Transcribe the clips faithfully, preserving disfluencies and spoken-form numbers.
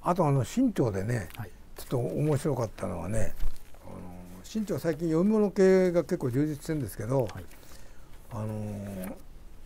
あとあの新潮でね、 はい、 ちょっと面白かったのはね、あの新潮最近読み物系が結構充実してるんですけど、はい、あの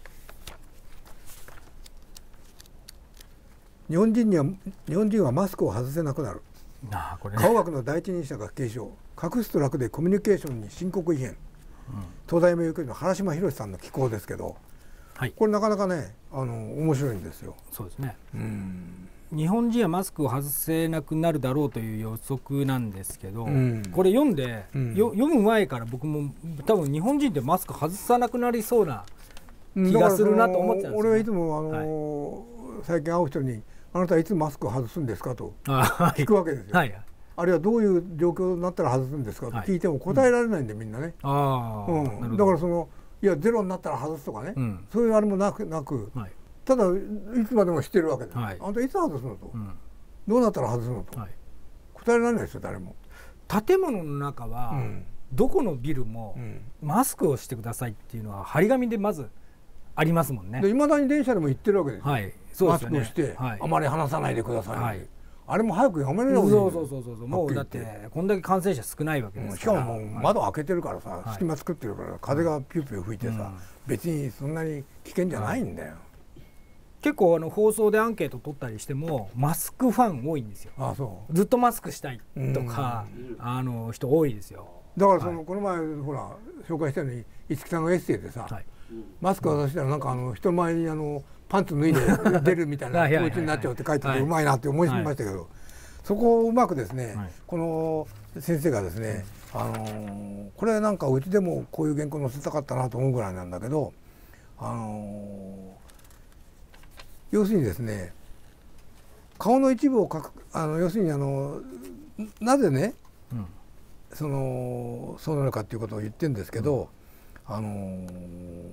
日本人には日本人はマスクを外せなくなる。 あこれ、ね、 顔学の第一人者が継承、隠すと楽でコミュニケーションに深刻異変、うん、東大名誉教授の原島博さんの寄稿ですけど、はい、これなかなかねあの面白いんですよ。 そうですね。うん日本人はマスクを外せなくなるだろうという予測なんですけど、うん、これ読んで、うん、よ読む前から僕も多分日本人ってマスク外さなくなりそうな気がするなと思ってたんですよ、ね、 俺はいつもあのーはい、最近会う人にあなたはいつマスクを外すんですかと聞くわけですよ。はい、あるいはどういう状況になったら外すんですかと聞いても答えられないんで、みんなね。あ、うん、だからそのいやゼロになったら外すとかね、うん、そういうあれもなくなく、はい、ただいつまでも知ってるわけです、はい、あなたいつ外すのと、うん、どうなったら外すのと、はい、答えられないですよ誰も。 建物の中は、うん、どこのビルも、うん、マスクをしてくださいっていうのは張り紙でまずありますもんね。 いまだに電車でも言ってるわけですよ、はい、そうですよね、マスクをして、はい、あまり離さないでください、はい、あれも早くやめろよ。 そうそうそうそうもうだってこんだけ感染者少ないわけですから、 うん、しかももう窓開けてるからさ、はい、隙間作ってるから風がピューピュー吹いてさ、うん、別にそんなに危険じゃないんだよ、はい、 結構あの放送でアンケート取ったりしてもマスクファン多いんですよ。ああそうずっとマスクしたいとか、うん、あの人多いですよ。 だからその、はい、この前ほら紹介したように五木さんがエッセイでさ、はい、マスクを出したらなんかあの人前にあのパンツ脱いで出るみたいな気持ちになっちゃうって書いててうまいなって思いましたけど、はい、そこをうまくですね、はい、この先生がですね、あのー、これなんかうちでもこういう原稿載せたかったなと思うぐらいなんだけど、あのー、要するにですね顔の一部を描くあの要するにあのなぜね、うん、そのそうなのかっていうことを言ってるんですけど、うん、あのー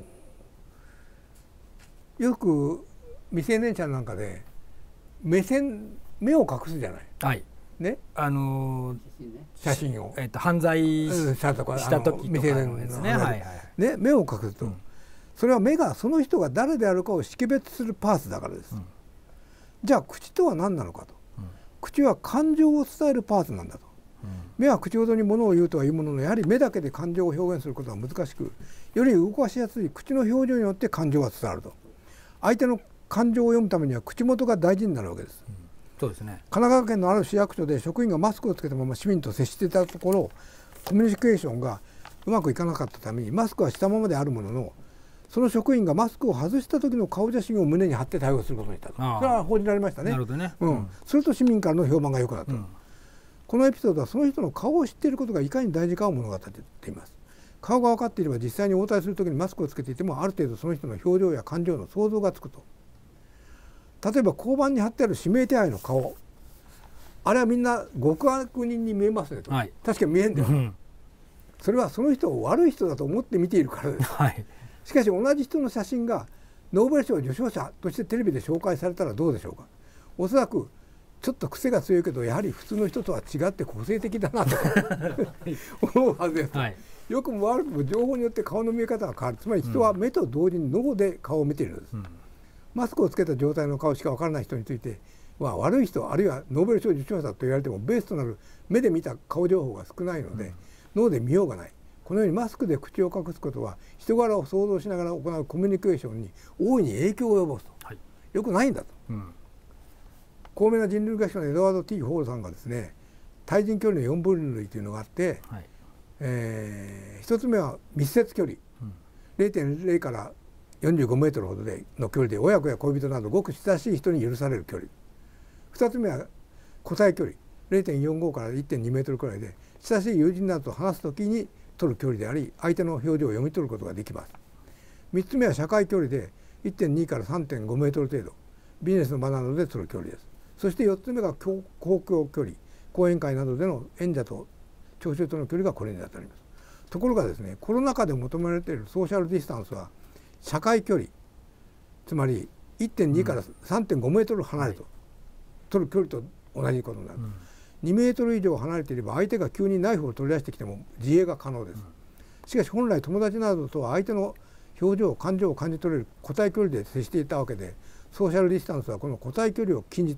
よく未成年者なんかで目線目を隠すじゃない、はいね、あのー、写真を、えー、と犯罪した時とか未成年のですね、はいはいね、目を隠すと、うん、それは目がその人が誰であるかを識別するパーツだからです、うん、じゃあ口とは何なのかと、うん、口は感情を伝えるパーツなんだと、うん、目は口ほどにものを言うとは言うもののやはり目だけで感情を表現することは難しくより動かしやすい口の表情によって感情が伝わると。相手の感情を読むためには口元が大事になるわけです、うん、そうですね。神奈川県のある市役所で職員がマスクをつけたまま市民と接していたところコミュニケーションがうまくいかなかったためにマスクはしたままであるもののその職員がマスクを外した時の顔写真を胸に貼って対応することにしたと。それは報じられましたね。なるほどね、うんうん、それと市民からの評判が良くなった、うん、このエピソードはその人の顔を知っていることがいかに大事かを物語っています。顔が分かっていれば実際に応対する時にマスクをつけていてもある程度その人の表情や感情の想像がつくと。例えば交番に貼ってある指名手配の顔あれはみんな極悪人に見えますねと、はい、確かに見えんだよ、うん、それはその人を悪い人だと思って見ているからです、はい、しかし同じ人の写真がノーベル賞受賞者としてテレビで紹介されたらどうでしょうか。おそらくちょっと癖が強いけどやはり普通の人とは違って個性的だなと思うはずです、はい、よくも悪くも情報によって顔の見え方が変わる。つまり人は目と同時に脳で顔を見ているのです、うん、マスクをつけた状態の顔しか分からない人については悪い人あるいはノーベル賞受賞者と言われてもベースとなる目で見た顔情報が少ないので、うん、脳で見ようがない。このようにマスクで口を隠すことは人柄を想像しながら行うコミュニケーションに大いに影響を及ぼすと、はい、よくないんだと、うん、高名な人類学者のエドワード T ホールさんがですね対人距離のよん分類というのがあって、はいえー、ひとつめは密接距離、うん、ゼロてんゼロ からよんじゅうごメートルほどでの距離で親子や恋人などごく親しい人に許される距離。ふたつめは個体距離 ゼロてんよんご から いってんにメートルくらいで親しい友人などと話すときに取る距離であり相手の表情を読み取ることができます。みっつめは社会距離で いってんに から さんてんごメートル程度ビジネスの場などで取る距離です。そしてよっつめが公共距離講演会などでの演者と聴衆との距離がこれに当たります。ところがですねコロナ禍で求められているソーシャルディスタンスは社会距離つまり いってんに から さんてんごメートル離れと、はい、取る距離と同じことになる、うん、にメートル以上離れていれば相手が急にナイフを取り出してきても自衛が可能です、うん、しかし本来友達などとは相手の表情感情を感じ取れる個体距離で接していたわけでソーシャルディスタンスはこの個体距離を禁じていると。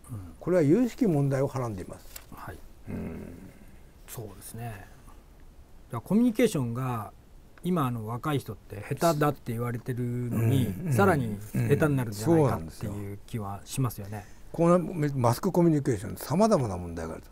これは有識問題をはらんでいます。 はい、うん、そうですね。コミュニケーションが今の若い人って下手だって言われてるのに、うん、さらに下手になるんじゃないかっていう気はしますよね。 このマスクコミュニケーションさまざまな問題があると。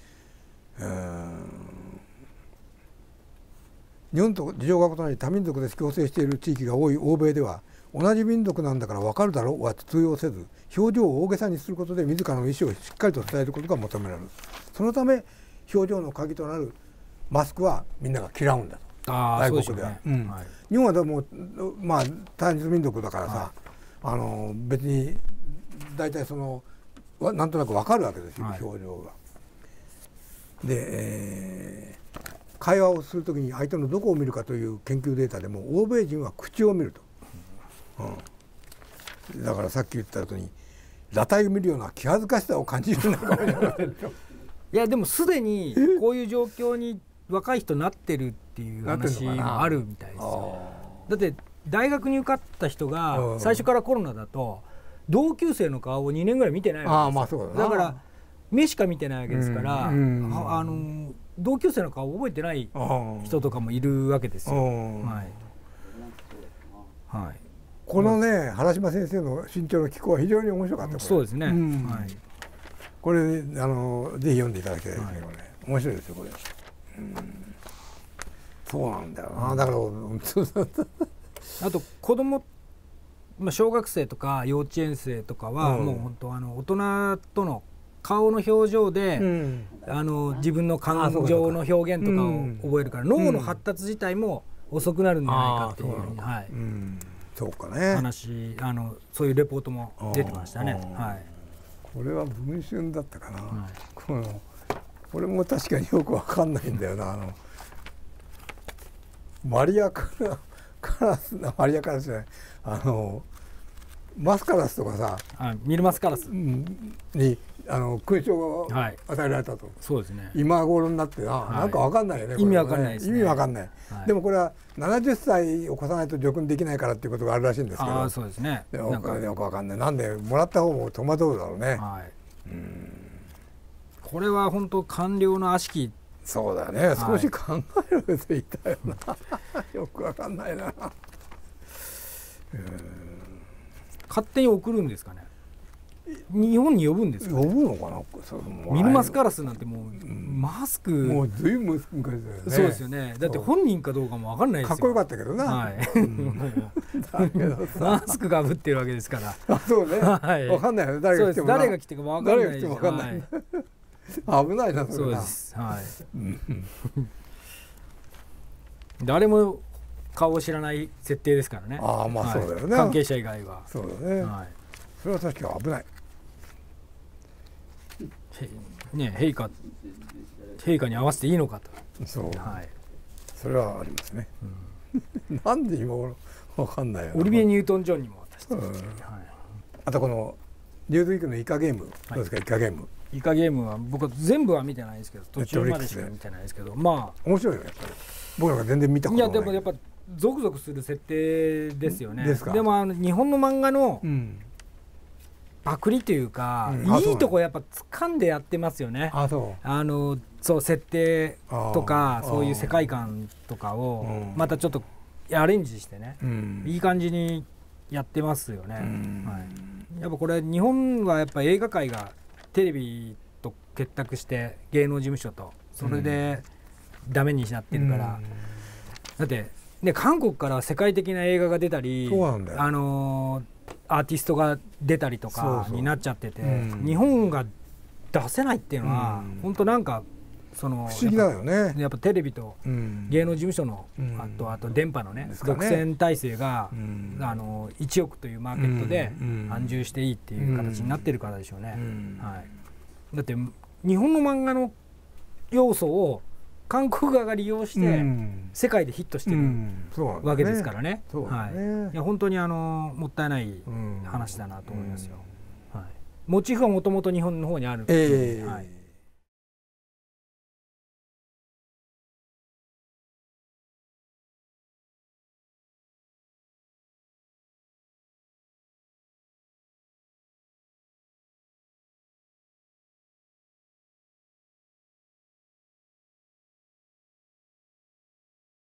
日本と事情が異なり多民族で共生している地域が多い欧米では、同じ民族なんだから分かるだろうは通用せず、表情を大げさにすることで自らの意思をしっかりと伝えることが求められる。そのため表情の鍵となるマスクはみんなが嫌うんだと。 あ外国では、ねうんはい、日本はでもまあ単一民族だからさ、はい、あの別に大体そのなんとなく分かるわけですよ、はい、表情が。で、えー、会話をするときに相手のどこを見るかという研究データでも欧米人は口を見ると、うん、だからさっき言ったように裸体を見るような気恥ずかしさを感じるのかもしれません。いやでもすでにこういう状況に若い人なってるっていう話もあるみたいですよ。だって大学に受かった人が最初からコロナだと同級生の顔をにねんぐらい見てないわけですよ。だから目しか見てないわけですから、うんうん、あの同級生の顔を覚えてない人とかもいるわけですよ。はいはい、 このね原島先生の身長の機構は非常に面白かった。 そうですね、うんはい、 これあのぜひ読んでいただきたいですね、はい、これ面白いですよこれ。うん、そうなんだよな。だからあと子供、まあ、小学生とか幼稚園生とかは、うん、もう本当あの大人との顔の表情で、うん、あの自分の感情の表現とかを覚えるから、うん、脳の発達自体も遅くなるんじゃないかっていうふうに、はい、うん、 そうかね、 話あのそういうレポートも出てましたね。はい、 これは文春だったかな、はい、このこれも確かによくわかんないんだよな。あのマリアカラカラスマリアカラスじゃないあのマスカラスとかさあミルマスカラスにあの勲章が与えられたと、はい、 そうですね、 今頃になってな、はい、なんかわかんないよね。 意味わかんないですね。 意味わかんない、はい、でもこれはななじゅっさいを越さないと叙勲できないからっていうことがあるらしいんですけど。 あそうですね。 でもなんかよくわかんない。なんでもらった方も戸惑うだろうね。はい、うんこれは本当官僚の悪しき。 そうだね、はい、少し考えるべきだよな。よくわかんないな。 勝手に送るんですかね。日本に呼ぶんですか、ね、 呼ぶのかな。 ミルマスカラスなんてもう、うん、マスクもう随分昔だよね。 そうですよね。だって本人かどうかもわかんないですよ。 かっこよかったけどな、はいうん、 だけどさマスクかぶってるわけですから。 あそうね、はい、わかんないよね。誰が来ても誰が来てもわかんないですよ。 誰が来てもわかんない、はい、危ないなそれな。 そうです、はい、誰も顔を知らない設定ですからね。 ああまあそうだよね、 はい、関係者以外は。 そうだね、はい、それは確かに危ないね。陛下陛下に合わせていいのかと。 そう、はい、それはありますね、うん、なんで今頃わかんないよな。 オリビエ・ニュートン・ジョンにも渡して、うんはい、 あとこのニューズウィークのイカゲーム、どうですか、イカゲーム。 イカゲームは僕は全部は見てないですけど、途中までしか見てないですけど、まあ面白いよやっぱり。僕なんか全然見たことない。 いやでもやっぱゾクゾクする設定ですよね。ですか。でもあの日本の漫画のパクリというか、うん、いいとこやっぱ掴んでやってますよね。 あそう。 あのそう設定とかそういう世界観とかをまたちょっとアレンジしてね、うん、いい感じにやってますよね。うんはい、やっぱこれ日本はやっぱ映画界がテレビと結託して芸能事務所とそれでダメになってるから、うん、だってね韓国から世界的な映画が出たり、あのー、アーティストが出たりとかになっちゃってて、そうそう、うん、日本が出せないっていうのは、うん、本当なんかその不思議だよね。 やっぱテレビと芸能事務所の、うん、あとあと電波のね、独占体制が、うん、あのいちおくというマーケットで安住していいっていう形になってるからでしょうね。うんはい、だって日本の漫画の要素を韓国側が利用して世界でヒットしてるわけですからね。いや本当にあのもったいない話だなと思いますよ。はい、モチーフはもともと日本の方にある、えーはい